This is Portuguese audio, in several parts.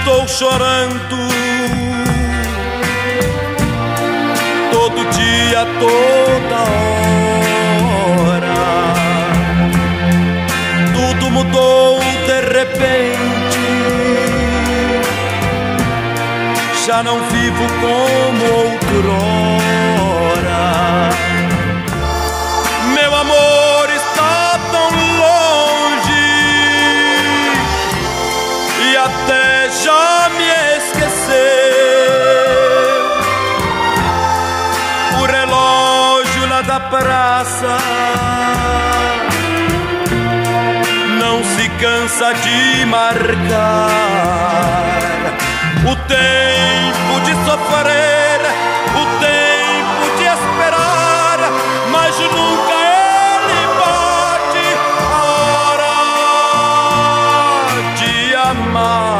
estou chorando todo dia, toda hora. Tudo mudou de repente, já não vivo como outrora. Meu amor está tão longe e até já me esqueceu. O relógio lá da praça não se cansa de marcar o tempo de sofrer, o tempo de esperar, mas nunca ele bate a hora de amar.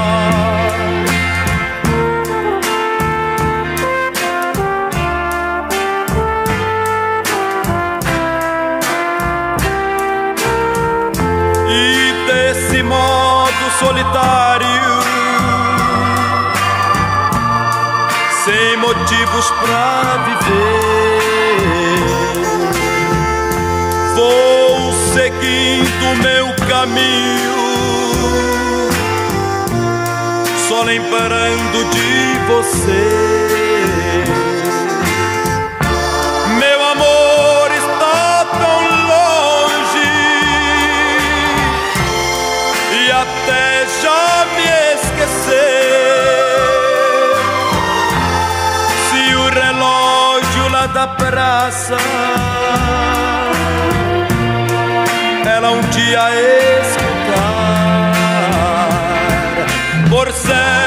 E desse modo solitário, sem motivos pra viver, vou seguindo meu caminho, só lembrando de você. Meu amor está tão longe e até já me esqueceu. Da praça ela um dia escutar, por ser